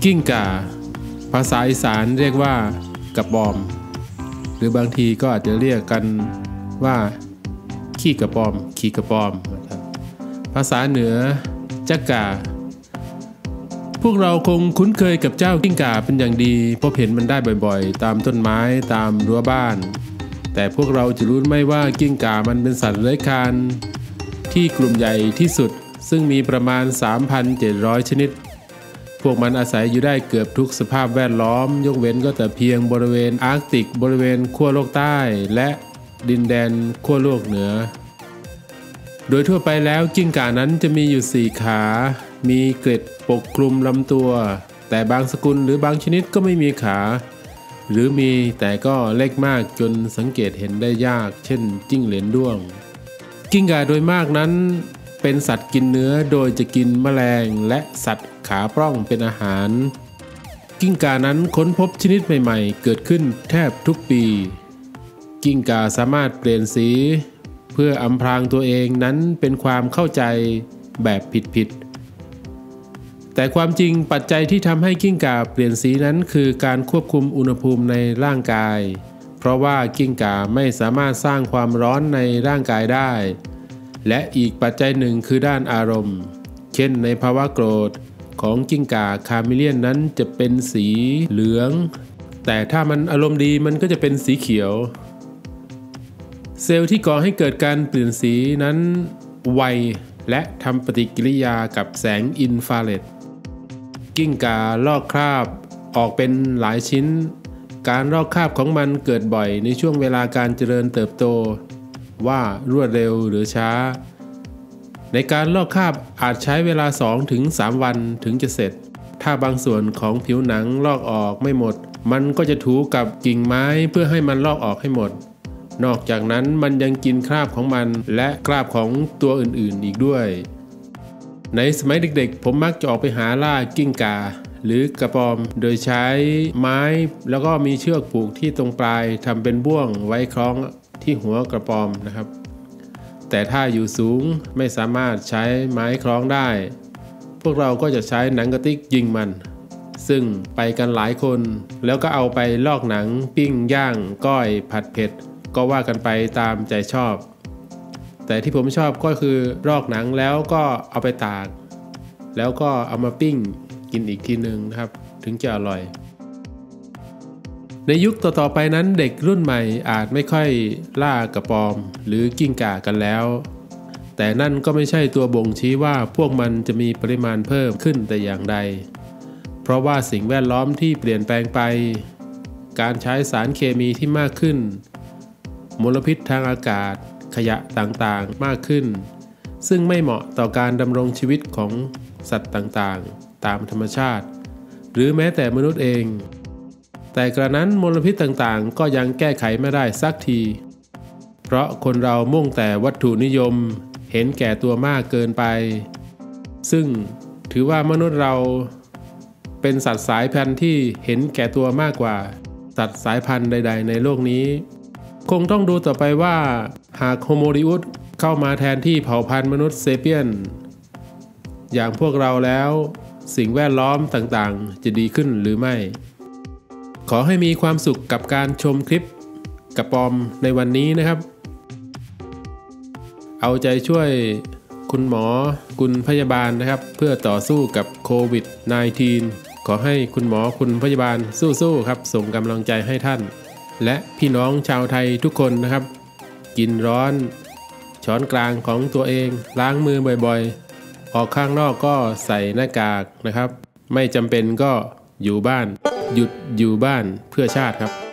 กิ้งก่าภาษาอีสานเรียกว่ากระปอมหรือบางทีก็อาจจะเรียกกันว่าขี้กระปอมขี้กระปอมภาษาเหนือจักก่าพวกเราคงคุ้นเคยกับเจ้ากิ้งก่าเป็นอย่างดีพบเห็นมันได้บ่อยๆตามต้นไม้ตามรั้วบ้านแต่พวกเราจะรู้ไหมว่ากิ้งก่ามันเป็นสัตว์เลื้อยคลานที่กลุ่มใหญ่ที่สุดซึ่งมีประมาณ 3,700 ชนิดพวกมันอาศัยอยู่ได้เกือบทุกสภาพแวดล้อมยกเว้นก็แต่เพียงบริเวณอาร์กติกบริเวณขั้วโลกใต้และดินแดนขั้วโลกเหนือโดยทั่วไปแล้วกิ้งก่านั้นจะมีอยู่4ขามีเกล็ดปกคลุมลำตัวแต่บางสกุลหรือบางชนิดก็ไม่มีขาหรือมีแต่ก็เล็กมากจนสังเกตเห็นได้ยากเช่นจิ้งเหลนด้วงกิ้งก่าโดยมากนั้นเป็นสัตว์กินเนื้อโดยจะกินแมลงและสัตว์ขาปล้องเป็นอาหารกิ้งก่านั้นค้นพบชนิดใหม่ๆเกิดขึ้นแทบทุกปีกิ้งก่าสามารถเปลี่ยนสีเพื่ออำพรางตัวเองนั้นเป็นความเข้าใจแบบผิดๆแต่ความจริงปัจจัยที่ทำให้กิ้งก่าเปลี่ยนสีนั้นคือการควบคุมอุณหภูมิในร่างกายเพราะว่ากิ้งก่าไม่สามารถสร้างความร้อนในร่างกายได้และอีกปัจจัยหนึ่งคือด้านอารมณ์เช่นในภาวะโกรธของกิ้งก่าคาเมเลียนนั้นจะเป็นสีเหลืองแต่ถ้ามันอารมณ์ดีมันก็จะเป็นสีเขียวเซลล์ที่ก่อให้เกิดการเปลี่ยนสีนั้นไวและทำปฏิกิริยากับแสงอินฟราเรดกิ้งก่าลอกคราบออกเป็นหลายชิ้นการลอกคราบของมันเกิดบ่อยในช่วงเวลาการเจริญเติบโตว่ารวดเร็วหรือช้าในการลอกคราบอาจใช้เวลา 2-3 วันถึงจะเสร็จถ้าบางส่วนของผิวหนังลอกออกไม่หมดมันก็จะถูกับกิ่งไม้เพื่อให้มันลอกออกให้หมดนอกจากนั้นมันยังกินคราบของมันและคราบของตัวอื่นๆอีกด้วยในสมัยเด็กๆผมมักจะออกไปหาล่ากิ้งก่าหรือกระปอมโดยใช้ไม้แล้วก็มีเชือกผูกที่ตรงปลายทำเป็นบ่วงไว้คล้องที่หัวกระปอมนะครับแต่ถ้าอยู่สูงไม่สามารถใช้ไม้คล้องได้พวกเราก็จะใช้หนังกระติกยิงมันซึ่งไปกันหลายคนแล้วก็เอาไปลอกหนังปิ้งย่างก้อยผัดเผ็ดก็ว่ากันไปตามใจชอบแต่ที่ผมชอบก็คือลอกหนังแล้วก็เอาไปตากแล้วก็เอามาปิ้งกินอีกทีนึงนะครับถึงจะอร่อยในยุคต่อๆไปนั้นเด็กรุ่นใหม่อาจไม่ค่อยล่ากระปอมหรือกิ้งก่ากันแล้วแต่นั่นก็ไม่ใช่ตัวบ่งชี้ว่าพวกมันจะมีปริมาณเพิ่มขึ้นแต่อย่างใดเพราะว่าสิ่งแวดล้อมที่เปลี่ยนแปลงไปการใช้สารเคมีที่มากขึ้นมลพิษทางอากาศขยะต่างๆมากขึ้นซึ่งไม่เหมาะต่อการดำรงชีวิตของสัตว์ต่างๆตามธรรมชาติหรือแม้แต่มนุษย์เองแต่กระนั้นมลพิษต่างๆก็ยังแก้ไขไม่ได้สักทีเพราะคนเรามุ่งแต่วัตถุนิยมเห็นแก่ตัวมากเกินไปซึ่งถือว่ามนุษย์เราเป็นสัตว์สายพันธุ์ที่เห็นแก่ตัวมากกว่าสัตว์สายพันธุ์ใดๆในโลกนี้คงต้องดูต่อไปว่าหากโฮโมอิริอุสเข้ามาแทนที่เผ่าพันธุ์มนุษย์เซเปียนอย่างพวกเราแล้วสิ่งแวดล้อมต่างๆจะดีขึ้นหรือไม่ขอให้มีความสุขกับการชมคลิปกระปอมในวันนี้นะครับเอาใจช่วยคุณหมอคุณพยาบาลนะครับเพื่อต่อสู้กับโควิด -19 ขอให้คุณหมอคุณพยาบาลสู้ๆครับส่งกำลังใจให้ท่านและพี่น้องชาวไทยทุกคนนะครับกินร้อนช้อนกลางของตัวเองล้างมือบ่อยๆออกข้างนอกก็ใส่หน้ากากนะครับไม่จำเป็นก็อยู่บ้านหยุดอยู่บ้านเพื่อชาติครับ